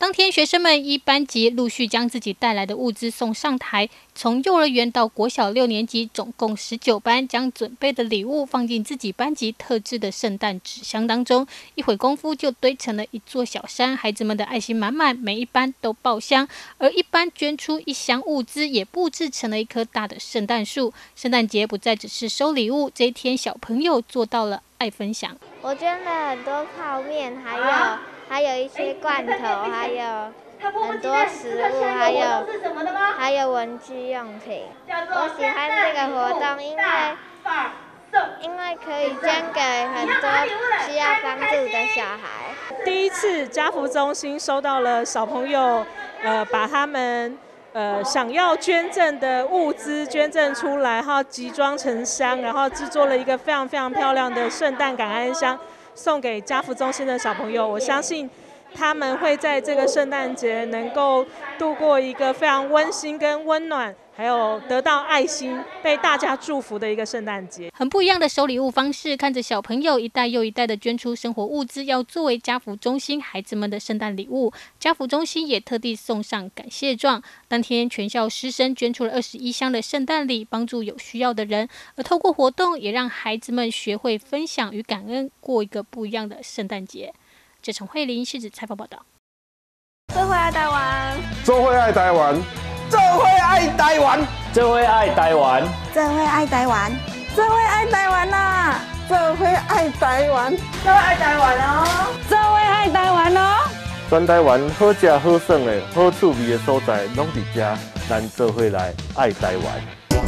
当天，学生们依班级陆续将自己带来的物资送上台。从幼儿园到国小六年级，总共十九班将准备的礼物放进自己班级特制的圣诞纸箱当中。一会功夫就堆成了一座小山，孩子们的爱心满满，每一班都爆香。而一班捐出一箱物资，也布置成了一棵大的圣诞树。圣诞节不再只是收礼物，这一天小朋友做到了爱分享。 我捐了很多泡面，还有、啊、还有一些罐头，还有很多食物，还有还有文具用品。我喜欢这个活动，因为因为可以捐给很多需要帮助的小孩。 第一次家福中心收到了小朋友，呃，把他们呃想要捐赠的物资捐赠出来，然后集装成箱，然后制作了一个非常非常漂亮的圣诞感恩箱，送给家福中心的小朋友。我相信他们会在这个圣诞节能够度过一个非常温馨跟温暖，还有得到爱心、被大家祝福的一个圣诞节。 很不一样的收礼物方式，看着小朋友一袋又一袋的捐出生活物资，要作为家福中心孩子们的圣诞礼物。家福中心也特地送上感谢状。当天全校师生捐出了二十一箱的圣诞礼，帮助有需要的人。而透过活动，也让孩子们学会分享与感恩，过一个不一样的圣诞节。这陈慧琳是指采访报道。 做伙爱台湾， 做伙爱台湾， 做伙爱台湾， 做伙爱台湾， 做伙爱台湾，做伙爱台湾啦！做伙爱台湾，做伙爱台湾哦！做伙爱台湾哦！ 全台湾好食好耍的好趣味的所在，拢伫遮，咱做伙来爱台湾。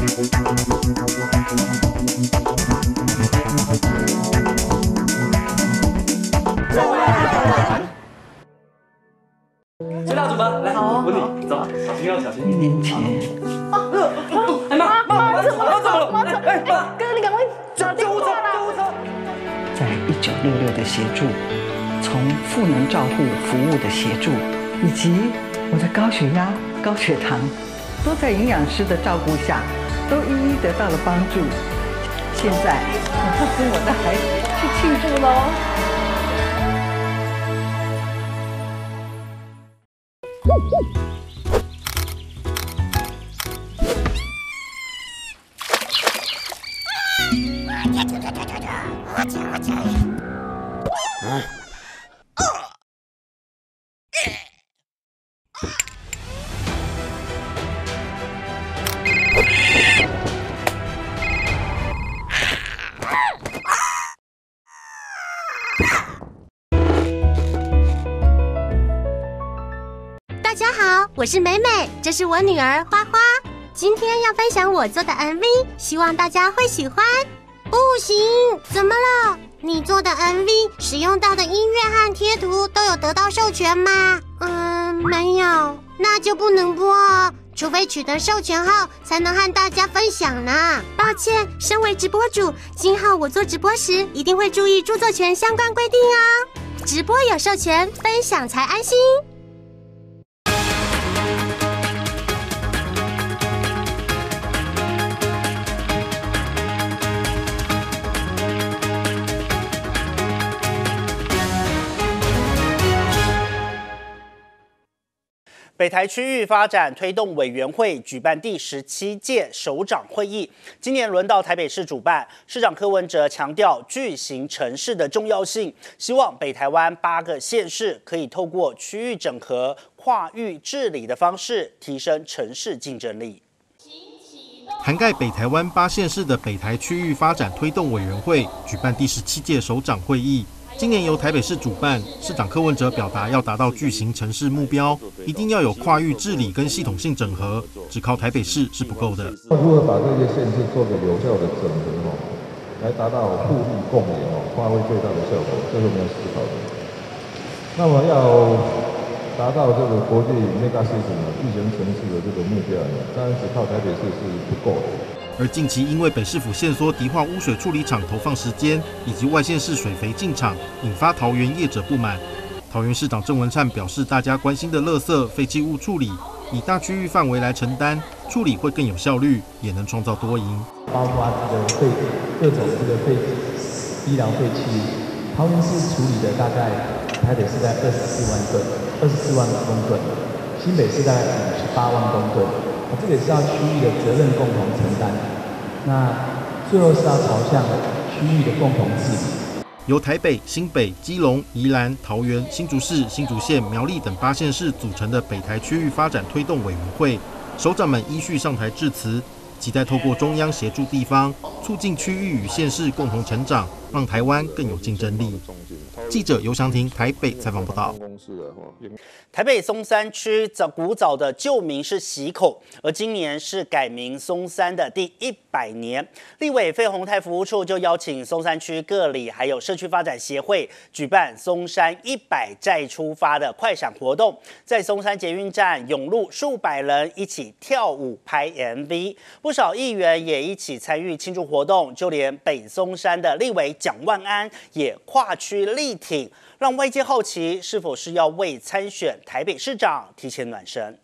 做伙爱台湾。 吹蜡烛吧，来， 好， 稳你，走，小心哦，小心。 一年前， 哎妈，妈，妈怎么了？妈怎么了？ 妈怎么了？哎，妈，哥，你赶快找救护车，救护车！ 在一九六六的协助，从赋能照护服务的协助，以及我的高血压、高血糖，都在营养师的照顾下，都一一得到了帮助。现在，我要跟我的孩子去庆祝喽！ 大家好，我是美美，这是我女儿花花。今天要分享我做的 M V， 希望大家会喜欢。不行，怎么了？你做的 M V 使用到的音乐和贴图都有得到授权吗？嗯，没有，那就不能播哦，除非取得授权后才能和大家分享呢。抱歉，身为直播主，今后我做直播时一定会注意著作权相关规定哦。直播有授权，分享才安心。 北台区域发展推动委员会举办第十七届首长会议，今年轮到台北市主办。市长柯文哲强调巨型城市的重要性，希望北台湾八个县市可以透过区域整合、跨域治理的方式，提升城市竞争力。 涵盖北台湾八县市的北台区域发展推动委员会举办第十七届首长会议。今年由台北市主办，市长柯文哲表达要达到巨型城市目标，一定要有跨域治理跟系统性整合，只靠台北市是不够的。 如何把这些县市做个有效的整合哦，来达到互利共赢哦，发挥最大的效果，这是我们要思考的。那么要达到这个国际 mega city 巨型城市的这个目标，当然只靠台北市是不够的。 而近期因为北市府限缩迪化污水处理厂投放时间，以及外县市水肥进场，引发桃园业者不满。桃园市长郑文灿表示，大家关心的垃圾、废弃物处理，以大区域范围来承担，处理会更有效率，也能创造多赢。 包括这个废各种这个废医疗废弃，桃园市处理的大概台北市大概二十四万吨，二十四万公吨，新北市大概五十八万公吨。啊，这个也是要区域的责任共同承担。那最后是要朝向区域的共同治理。 由台北、新北、基隆、宜兰、桃园、新竹市、新竹县、苗栗等八县市组成的北台区域发展推动委员会，首长们依序上台致辞，期待透过中央协助地方，促进区域与县市共同成长，让台湾更有竞争力。记者游祥庭台北采访报道。 台北松山区早古早的旧名是溪口，而今年是改名松山的第一百年。立委费鸿泰服务处就邀请松山区各里还有社区发展协会举办松山一百再出发的快闪活动，在松山捷运站涌入数百人一起跳舞拍 M V， 不少议员也一起参与庆祝活动，就连北松山的立委蒋万安也跨区力挺，让外界好奇是否是要为参选台北市长提前暖身。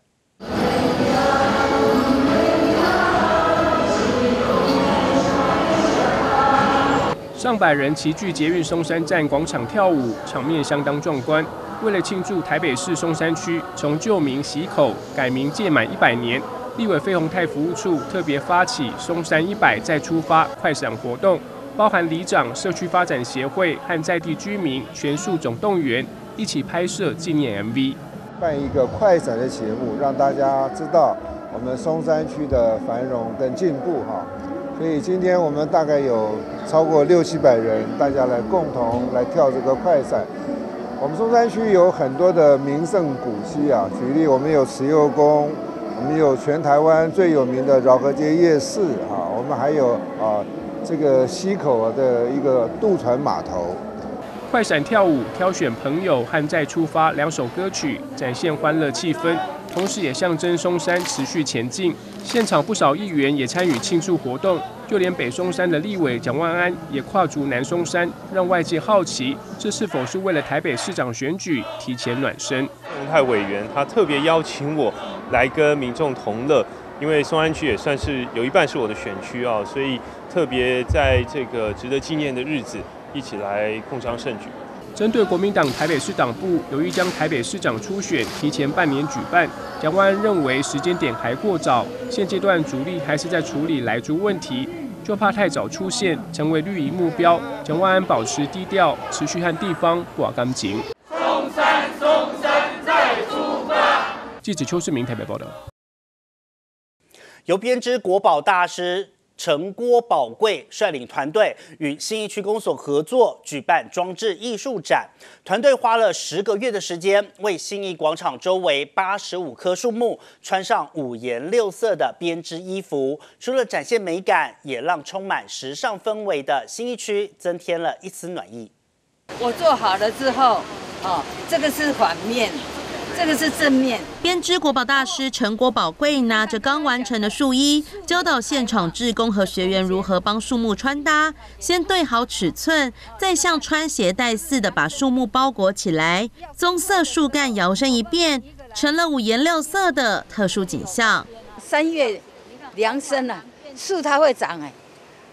上百人齐聚捷运松山站广场跳舞，场面相当壮观。为了庆祝台北市松山区从旧名溪口改名届满一百年，立委费鸿泰服务处特别发起松山一百再出发快闪活动，包含里长、社区发展协会和在地居民全数总动员，一起拍摄纪念 M V， 办一个快闪的节目，让大家知道我们松山区的繁荣跟进步哈。所以今天我们大概有超过六七百人，大家来共同来跳这个快闪。我们松山区有很多的名胜古迹啊，举例我们有慈幼宫，我们有全台湾最有名的饶河街夜市啊，我们还有啊这个溪口的一个渡船码头。 快闪跳舞，挑选朋友和再出发两首歌曲，展现欢乐气氛，同时也象征松山持续前进。现场不少议员也参与庆祝活动，就连北松山的立委蒋万安也跨足南松山，让外界好奇这是否是为了台北市长选举提前暖身。 洪泰委员他特别邀请我来跟民众同乐，因为松山区也算是有一半是我的选区啊，所以特别在这个值得纪念的日子，一起来共襄盛举。 针对国民党台北市党部有意将台北市长初选提前半年举办，蒋万安认为时间点还过早，现阶段主力还是在处理莱猪问题，就怕太早出现成为绿营目标。蒋万安保持低调，持续和地方挂感情。 松山，松山再出发。 记者邱世明台北报道。 由编织国宝大师陈郭宝贵率领团队与信义区公所合作举办装置艺术展，团队花了十个月的时间，为信义广场周围八十五棵树木穿上五颜六色的编织衣服，除了展现美感，也让充满时尚氛围的信义区增添了一丝暖意。 我做好了之后，哦，这个是反面。这个是正面。 编织国宝大师陈国宝贵拿着刚完成的树衣，教导现场志工和学员如何帮树木穿搭。先对好尺寸，再像穿鞋带似的把树木包裹起来。棕色树干摇身一变，成了五颜六色的特殊景象。 三月凉生了，树它会长哎。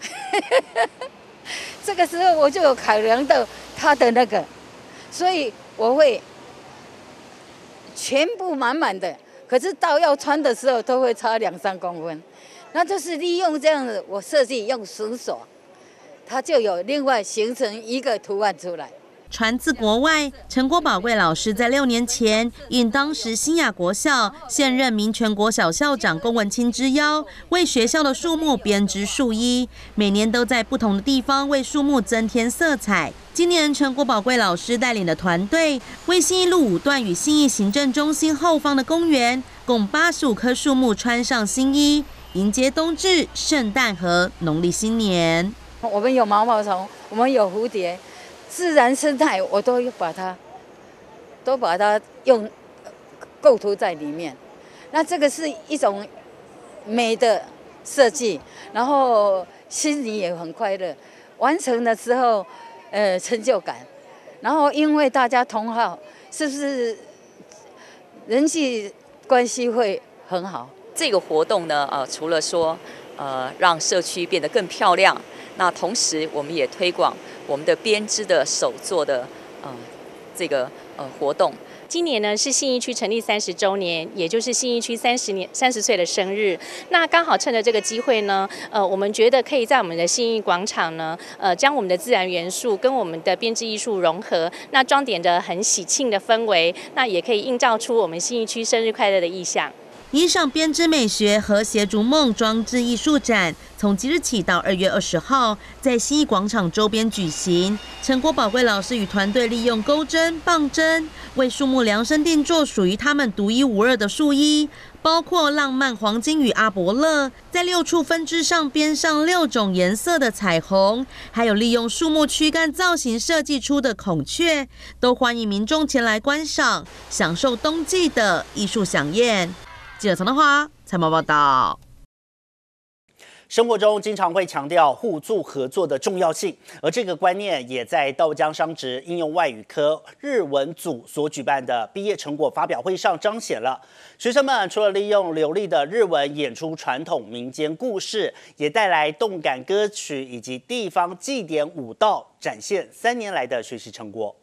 这个时候我就有考量到它的那个，所以我会。全部满满的，可是到要穿的时候都会差两三公分，那就是利用这样子，我设计用绳索，它就有另外形成一个图案出来。 传自国外，陈国宝贵老师在六年前应当时新雅国校现任民权国小校长龚文清之邀，为学校的树木编织树衣，每年都在不同的地方为树木增添色彩。今年陈国宝贵老师带领的团队，为信义路五段与信义行政中心后方的公园，共八十五棵树木穿上新衣，迎接冬至、圣诞和农历新年。 我们有毛毛虫，我们有蝴蝶。自然生态我都把它，都把它用构图在里面。那这个是一种美的设计，然后心里也很快乐。完成的时候，呃，成就感。然后因为大家同好，是不是人际关系会很好？ 这个活动呢，呃，除了说呃让社区变得更漂亮，那同时我们也推广我们的编织的手作的呃这个呃活动。 今年呢是信义区成立三十周年，也就是信义区三十年三十岁的生日。那刚好趁着这个机会呢，呃，我们觉得可以在我们的信义广场呢，呃，将我们的自然元素跟我们的编织艺术融合，那装点着很喜庆的氛围，那也可以映照出我们信义区生日快乐的意象。 衣裳编织美学和谐逐梦装置艺术展，从即日起到二月二十号，在信义广场周边举行。陈国宝贵老师与团队利用钩针、棒针，为树木量身定做属于他们独一无二的树衣，包括浪漫黄金与阿伯乐，在六处分支上编上六种颜色的彩虹，还有利用树木躯干造型设计出的孔雀，都欢迎民众前来观赏，享受冬季的艺术飨宴。记者陈德华采访报道。 生活中经常会强调互助合作的重要性，而这个观念也在豆浆商职应用外语科日文组所举办的毕业成果发表会上彰显了。学生们除了利用流利的日文演出传统民间故事，也带来动感歌曲以及地方祭典舞蹈，展现三年来的学习成果。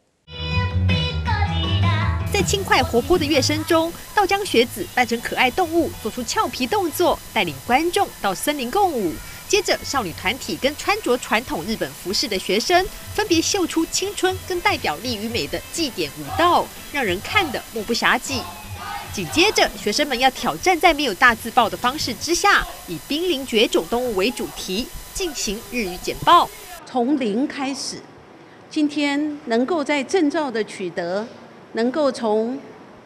在轻快活泼的乐声中，稻江学子扮成可爱动物，做出俏皮动作，带领观众到森林共舞。接着，少女团体跟穿着传统日本服饰的学生，分别秀出青春跟代表力与美的祭典舞蹈，让人看得目不暇接。紧接着，学生们要挑战在没有大字报的方式之下，以濒临绝种动物为主题进行日语简报。 从零开始，今天能够在证照的取得。能够从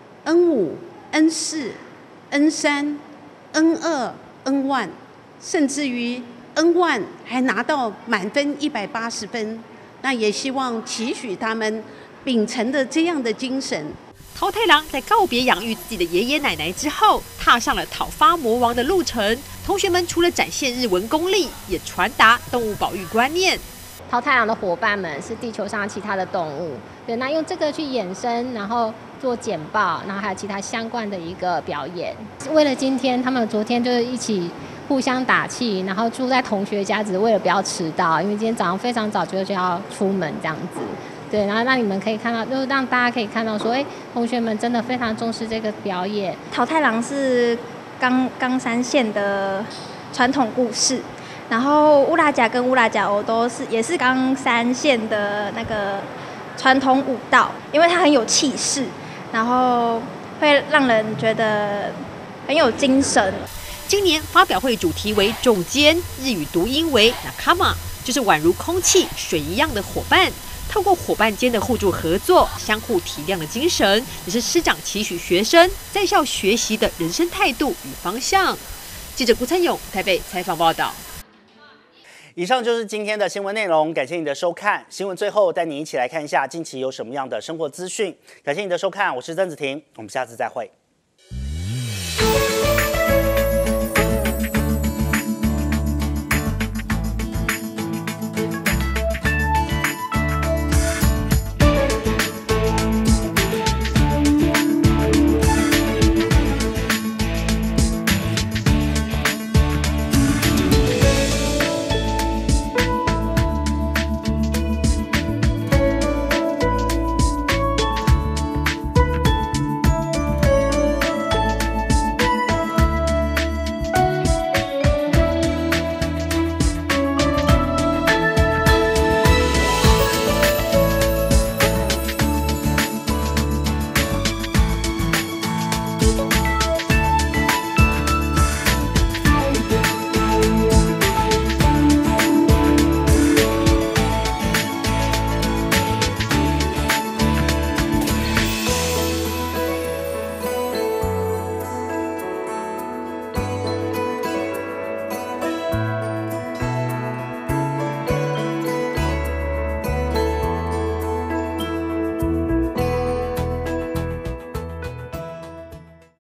N 五、N 四、N 三、N 二、N 一，甚至于 N 一还拿到满分一百八十分，那也希望期许他们秉承的这样的精神。 桃太郎在告别养育自己的爷爷奶奶之后，踏上了讨伐魔王的路程。同学们除了展现日文功力，也传达动物保育观念。 桃太郎的伙伴们是地球上其他的动物，对，那用这个去衍生，然后做简报，然后还有其他相关的一个表演。为了今天，他们昨天就是一起互相打气，然后住在同学家，只是为了不要迟到，因为今天早上非常早就就要出门这样子。对，然后让你们可以看到，就是让大家可以看到说，哎，同学们真的非常重视这个表演。 桃太郎是冈冈山县的传统故事。然后乌拉甲跟乌拉甲欧都是也是冈山县的那个传统舞蹈，因为它很有气势，然后会让人觉得很有精神。 今年发表会主题为重肩，日语读音为 nakama， 就是宛如空气、水一样的伙伴。透过伙伴间的互助合作、相互体谅的精神，也是师长期许学生在校学习的人生态度与方向。记者顾参勇台北采访报道。 以上就是今天的新闻内容，感谢你的收看。新闻最后带你一起来看一下近期有什么样的生活资讯。感谢你的收看，我是曾子婷，我们下次再会。